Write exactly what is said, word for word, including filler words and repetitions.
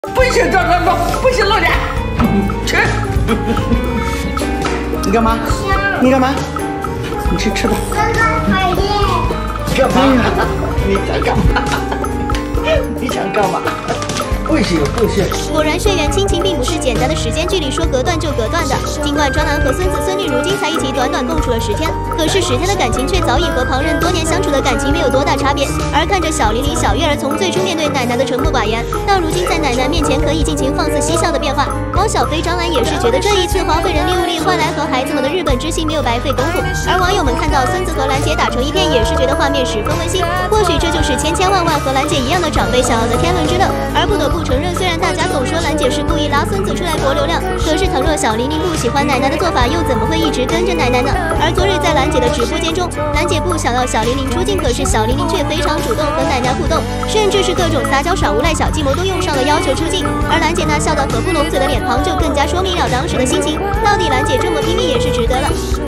不行，装装装，不行，露脸，吃。你干嘛？你干嘛？你吃吃吧。 哥哥讨厌。 干嘛？你想干嘛？你想干嘛？不行不行。 果然，血缘亲情并不是简单的时间距离说隔断就隔断的。尽管庄男和孙子孙女如今才一起短短共处了十天，可是十天的感情却早已和旁人多年相处的感情没有多大差别。而看着小玲玲、小月儿从最初面对奶奶的沉默寡言，到如今在奶奶面前可以尽情放肆嬉笑的变化，汪小菲、张兰也是觉得这一次花费人力物力换来和孩子们的日本之行没有白费功夫。而网友们看到孙子和兰姐打成一片，也是觉得画面十分温馨。或许这就是千千万万和兰姐一样的长辈想要的天伦之乐。而不得不承认，虽然大家总说兰姐是故意拉孙子出来博流量，可是倘若小玲玲不喜欢奶奶的做法，又怎么会一直跟着奶奶呢？而昨日在兰姐的直播间中，兰姐不想要小玲玲出镜，可是小玲玲却非常主动和奶奶互动，甚至是各种撒娇耍无赖小计谋都用上了要求出镜。而兰姐那笑到合不拢嘴的脸庞，就更加说明了当时的心情。到底兰姐这么拼命也是值得了。